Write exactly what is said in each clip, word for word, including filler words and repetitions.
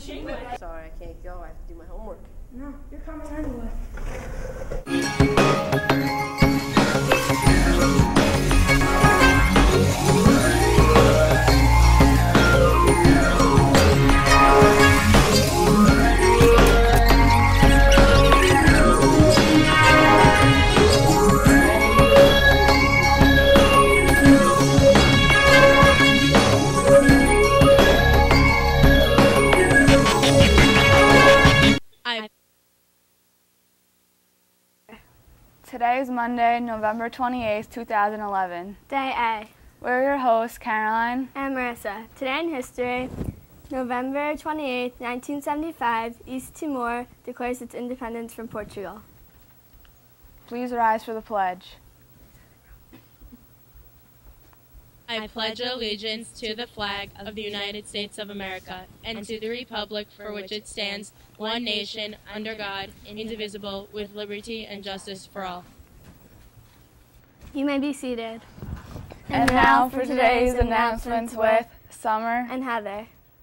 Sorry, I can't go. I have to do my homework. No, you're coming anyway. Today is Monday, November twenty-eighth, two thousand eleven. Day A. We're your hosts, Caroline and Marissa. Today in history, November twenty-eighth, nineteen seventy-five, East Timor declares its independence from Portugal. Please rise for the pledge. I pledge allegiance to the flag of the United States of America and to the republic for which it stands, one nation, under God, indivisible, with liberty and justice for all. You may be seated. And, and now for today's announcements with Summer and Heather.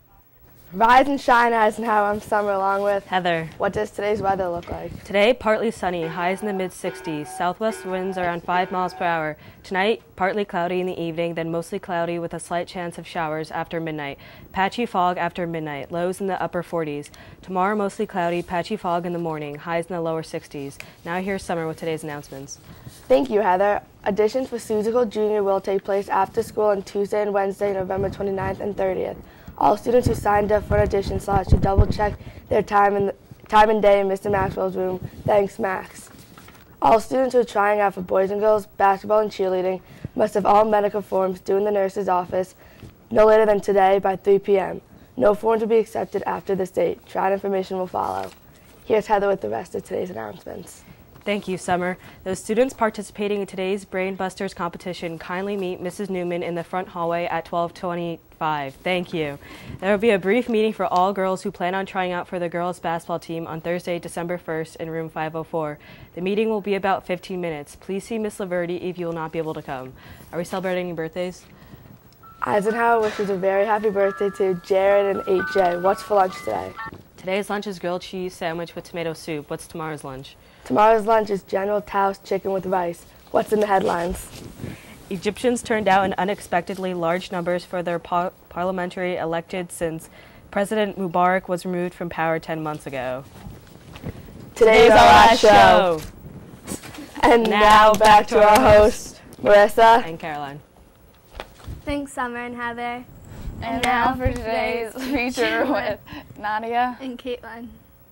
Rise and shine, Eisenhower. I'm Summer along with Heather. What does today's weather look like? Today, partly sunny, highs in the mid sixties. Southwest winds around five miles per hour. Tonight, partly cloudy in the evening, then mostly cloudy with a slight chance of showers after midnight. Patchy fog after midnight, lows in the upper forties. Tomorrow, mostly cloudy, patchy fog in the morning, highs in the lower sixties. Now here's Summer with today's announcements. Thank you, Heather. Auditions for Seussical Junior will take place after school on Tuesday and Wednesday, November twenty-ninth and thirtieth. All students who signed up for an audition slot should double-check their time, in the, time and day in Mister Maxwell's room. Thanks, Max. All students who are trying out for boys and girls basketball and cheerleading must have all medical forms due in the nurse's office no later than today by three p m No forms will be accepted after this date. Trial information will follow. Here's Heather with the rest of today's announcements. Thank you, Summer. Those students participating in today's Brain Busters competition kindly meet Missus Newman in the front hallway at twelve twenty-five. Thank you. There will be a brief meeting for all girls who plan on trying out for the girls' basketball team on Thursday, December first in room five oh four. The meeting will be about fifteen minutes. Please see Miss Laverty if you will not be able to come. Are we celebrating any birthdays? Eisenhower wishes a very happy birthday to Jared and eight J. What's for lunch today? Today's lunch is grilled cheese sandwich with tomato soup. What's tomorrow's lunch? Tomorrow's lunch is General Tao's chicken with rice. What's in the headlines? Egyptians turned out in unexpectedly large numbers for their par parliamentary elected since President Mubarak was removed from power ten months ago. Today's, Today's our last show. show. And now, now back to our hosts, Marissa and Caroline. Thanks, Summer and Heather. And, and now for today's feature with Nadia and Caitlin.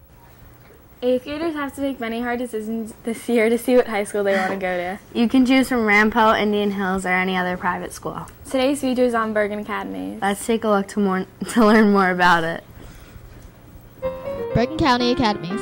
Eighth graders have to make many hard decisions this year to see what high school they want to go to. You can choose from Rampo, Indian Hills, or any other private school. Today's feature is on Bergen Academies. Let's take a look to, more, to learn more about it. Bergen County Academies.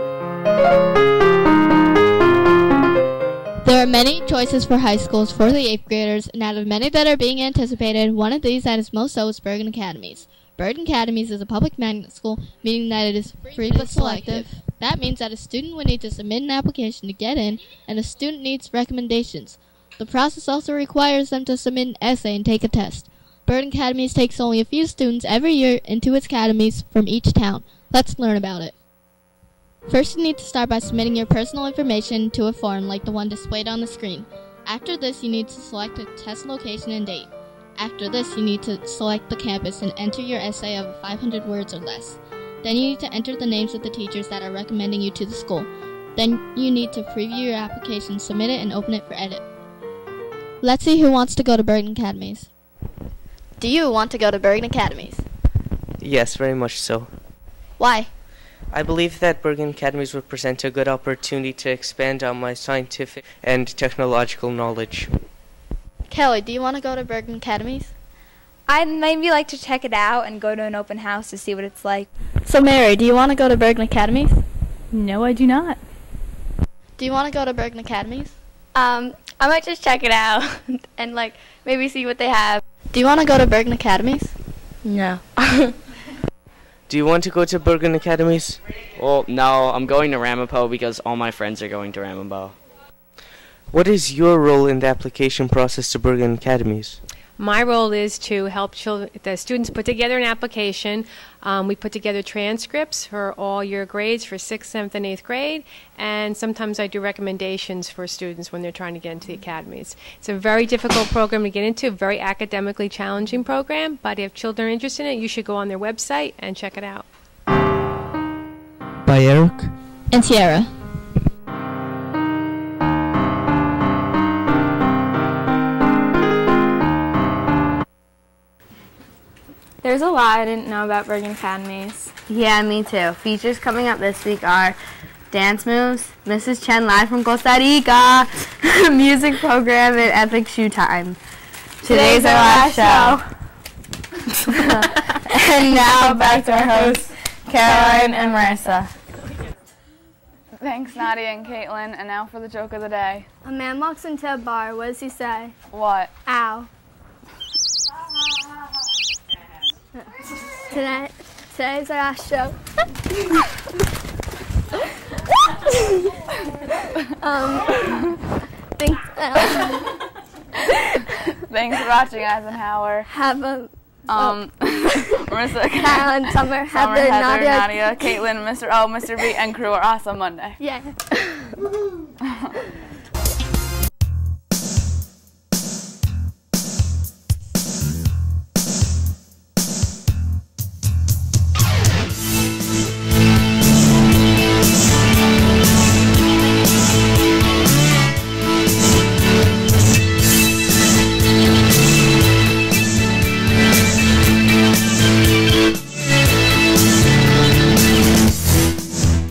There are many choices for high schools for the eighth graders, and out of many that are being anticipated, one of these that is most so is Bergen Academies. Bergen Academies is a public magnet school, meaning that it is free but selective. That means that a student would need to submit an application to get in, and a student needs recommendations. The process also requires them to submit an essay and take a test. Bergen Academies takes only a few students every year into its academies from each town. Let's learn about it. First, you need to start by submitting your personal information to a form like the one displayed on the screen. After this, you need to select a test location and date. After this, you need to select the campus and enter your essay of five hundred words or less. Then you need to enter the names of the teachers that are recommending you to the school. Then you need to preview your application, submit it, and open it for edit. Let's see who wants to go to Bergen Academies. Do you want to go to Bergen Academies? Yes, very much so. Why? I believe that Bergen Academies would present a good opportunity to expand on my scientific and technological knowledge. Kelly, do you want to go to Bergen Academies? I'd maybe like to check it out and go to an open house to see what it's like. So Mary, do you want to go to Bergen Academies? No, I do not. Do you want to go to Bergen Academies? Um, I might just check it out and like maybe see what they have. Do you want to go to Bergen Academies? No. Do you want to go to Bergen Academies? Well, no, I'm going to Ramapo because all my friends are going to Ramapo. What is your role in the application process to Bergen Academies? My role is to help children, the students put together an application. Um, we put together transcripts for all your grades for sixth, seventh, and eighth grade, and sometimes I do recommendations for students when they're trying to get into the academies. It's a very difficult program to get into, a very academically challenging program, but if children are interested in it, you should go on their website and check it out. By Eric and Tiara. There's a lot I didn't know about Bergen Academies. Yeah, me too. Features coming up this week are dance moves, Missus Chen live from Costa Rica, music program, and epic shoe time. Today's, Today's our last show. And now back to our hosts, Caroline and Marissa. Thanks, Nadia and Caitlin. And now for the joke of the day. A man walks into a bar. What does he say? What? Ow. Today, today's our last show. um, thanks, um, Thanks for watching, Eisenhower. Have a um, Marissa, Caroline, Summer, Summer, Heather, Heather, Nadia, Nadia, Caitlin, Mister O, Mister B, and crew are awesome Monday. Yeah.